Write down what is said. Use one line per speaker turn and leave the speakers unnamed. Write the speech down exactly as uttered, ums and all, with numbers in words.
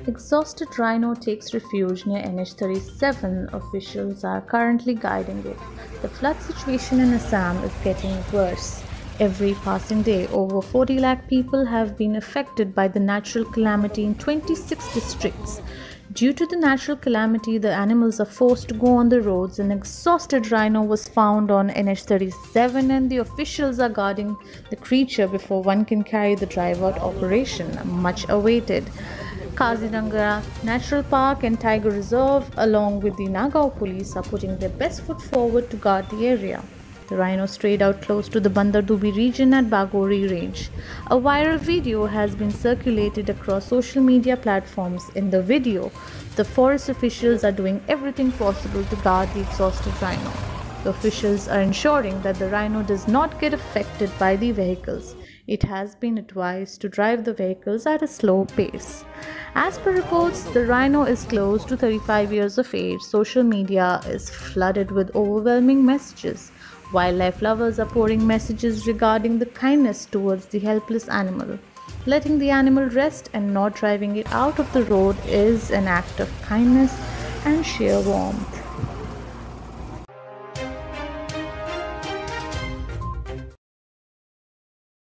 Exhausted rhino takes refuge near N H thirty-seven. Officials are currently guiding it. The flood situation in Assam is getting worse. Every passing day, over forty lakh people have been affected by the natural calamity in twenty-six districts. Due to the natural calamity, the animals are forced to go on the roads. An exhausted rhino was found on N H thirty-seven, and the officials are guarding the creature before one can carry the drive-out operation, much awaited. Kaziranga Natural Park and Tiger Reserve, along with the Nagaon police, are putting their best foot forward to guard the area. The rhino strayed out close to the Bandardubi region at Bagori Range. A viral video has been circulated across social media platforms. In the video, the forest officials are doing everything possible to guard the exhausted rhino. The officials are ensuring that the rhino does not get affected by the vehicles. It has been advised to drive the vehicles at a slow pace. As per reports, the rhino is close to thirty-five years of age. Social media is flooded with overwhelming messages. Wildlife lovers are pouring messages regarding the kindness towards the helpless animal. Letting the animal rest and not driving it out of the road is an act of kindness and sheer warmth.